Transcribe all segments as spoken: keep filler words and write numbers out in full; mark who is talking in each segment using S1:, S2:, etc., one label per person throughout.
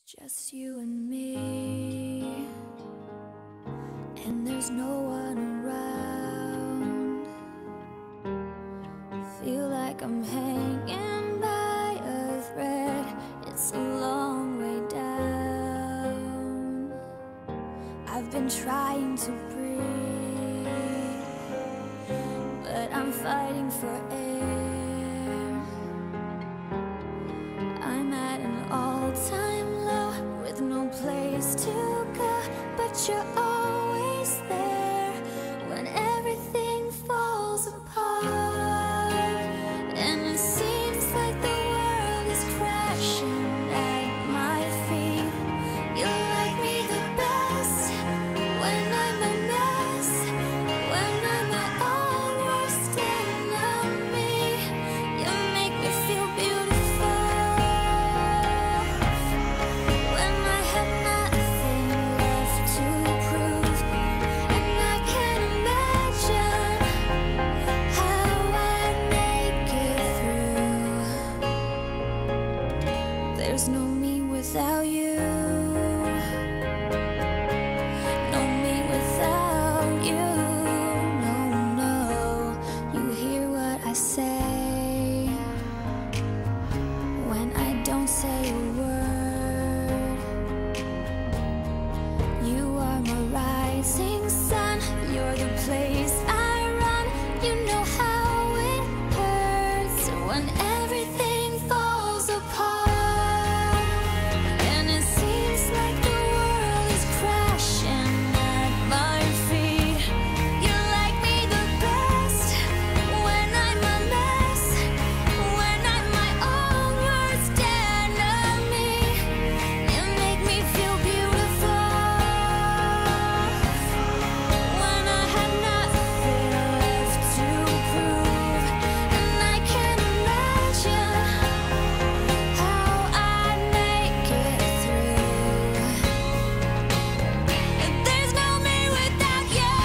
S1: Just you and me, and there's no one around. Feel like I'm hanging by a thread. It's a long way down. I've been trying to breathe, but I'm fighting for air. I'm at an all-time low with no place to go, but you're always there when everything falls apart. And it seems like the world is crashing at my feet. You like me the best when I'm a mess, when I'm my own worst enemy. You make me feel beautiful when I have nothing left to prove. And I can't imagine how I'd make it through. There's no me without you, no me without you. No, no, you hear what I say when I don't say a word. You are my rising sun, you're the place I run. You know how it hurts when everything falls apart. And it seems like the world is crashing at my feet. You like me the best when I'm a mess, when I'm my own worst enemy. You make me feel beautiful when I have nothing left to prove. And I can't imagine how I'd make it through. There's no me without you,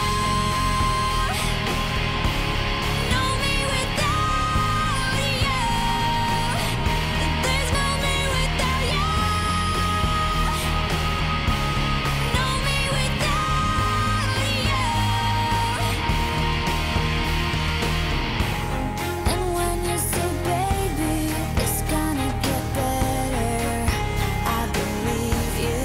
S1: no me without you. There's no me without you, no me without you. And when you say, baby, it's gonna get better, I believe you.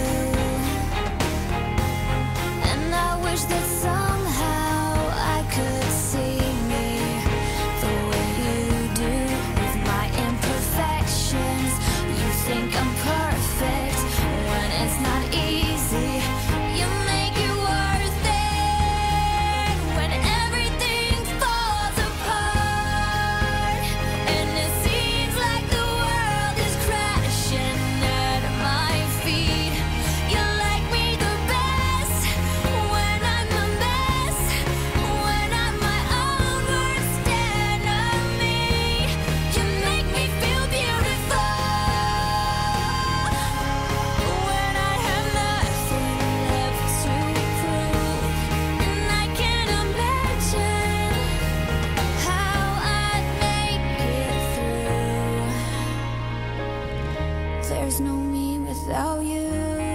S1: And I wish that somehow I could see me the way you do, with my imperfections. You think I'm perfect when it's not easy. You make it worth it when everything falls apart. And it seems like the world is crashing at my feet. You like me the best when I'm a mess, when I'm my own worst enemy. You make me feel beautiful when I have nothing left to prove. And I can't imagine how I'd make it through. There's no me without you.